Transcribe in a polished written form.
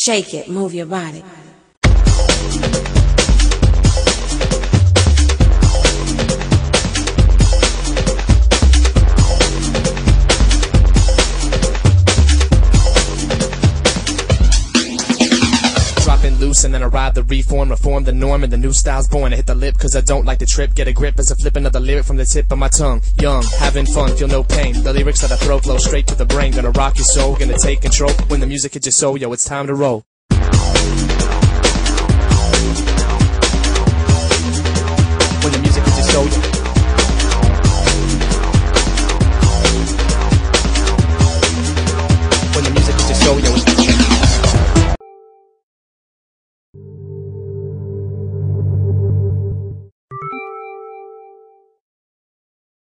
Shake it, move your body. Dropping loose and then I ride the reform the norm and the new style's born. I hit the lip cause I don't like the trip. Get a grip as I flip another lyric from the tip of my tongue. Young, having fun, feel no pain. The lyrics that I throw flow straight to the brain. Gonna rock your soul, gonna take control. When the music hits your soul, yo, it's time to roll.